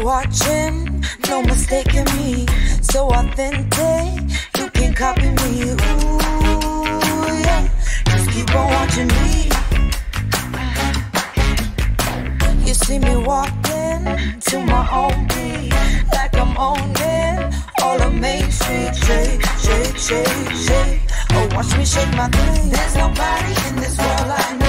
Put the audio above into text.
watching, no mistaking me. So authentic, you can copy me. Ooh, yeah, just keep on watching me. You see me walking to my own beat, like I'm owning all of Main Street. Shake, shake, shake, shake. Oh, watch me shake my thing. There's nobody in this world like me.